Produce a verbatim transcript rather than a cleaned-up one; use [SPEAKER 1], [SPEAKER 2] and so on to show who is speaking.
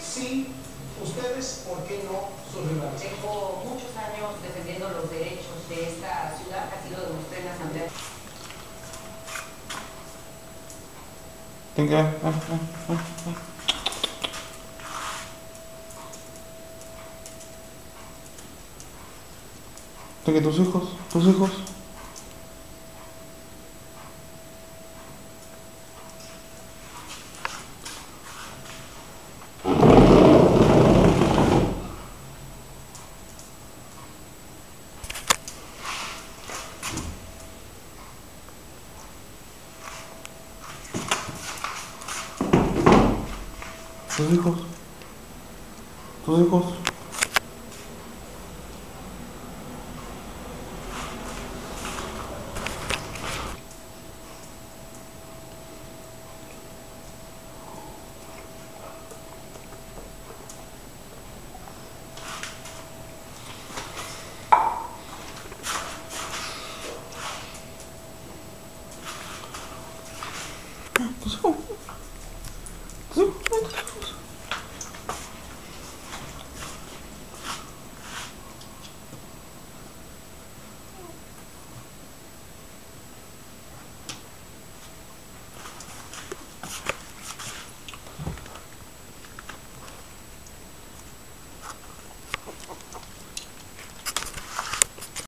[SPEAKER 1] sí, ustedes, ¿por qué no sus rivales?
[SPEAKER 2] Tengo muchos años defendiendo los derechos de esta ciudad, así lo demostré en la asamblea.
[SPEAKER 3] Venga, ah, ah, ah, ah. Venga, tus hijos, tus hijos. Tus hijos. Tus hijos. Tus hijos.